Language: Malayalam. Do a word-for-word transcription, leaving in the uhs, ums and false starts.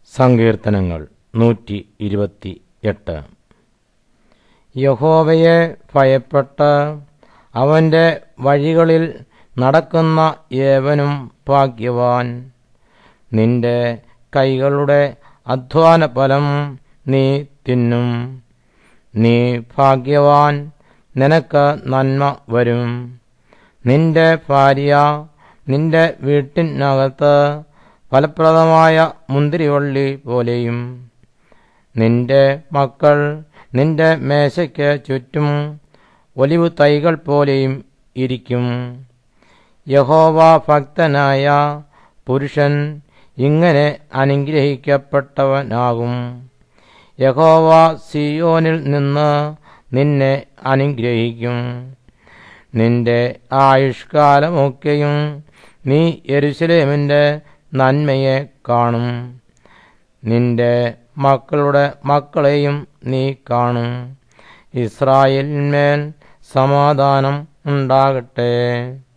സങ്കീർത്തനങ്ങൾ നൂറ്റി ഇരുപത്തി എട്ട്. യഹോവയെ ഭയപ്പെട്ട് അവൻ്റെ വഴികളിൽ നടക്കുന്ന ഏവനും ഭാഗ്യവാൻ. നിന്റെ കൈകളുടെ അധ്വാനഫലം നീ തിന്നും. നീ ഭാഗ്യവാൻ, നിനക്ക് നന്മ വരും. നിന്റെ ഭാര്യ നിന്റെ വീട്ടിനകത്ത് ഫലപ്രദമായ മുന്തിരിവള്ളി പോലെയും നിന്റെ മക്കൾ നിന്റെ മേശയ്ക്ക് ചുറ്റും ഒലിവു തൈകൾ പോലെയും ഇരിക്കും. യഹോവ ഭക്തനായ പുരുഷൻ ഇങ്ങനെ അനുഗ്രഹിക്കപ്പെട്ടവനാകും. യഹോവ സിയോനിൽ നിന്ന് നിന്നെ അനുഗ്രഹിക്കും. നിന്റെ ആയുഷ്കാലമൊക്കെയും നീ യെരൂശലേമിൻ്റെ നന്മയെ കാണും. നിന്റെ മക്കളുടെ മക്കളെയും നീ കാണും. ഇസ്രായേലിന്മേൽ സമാധാനം ഉണ്ടാകട്ടെ.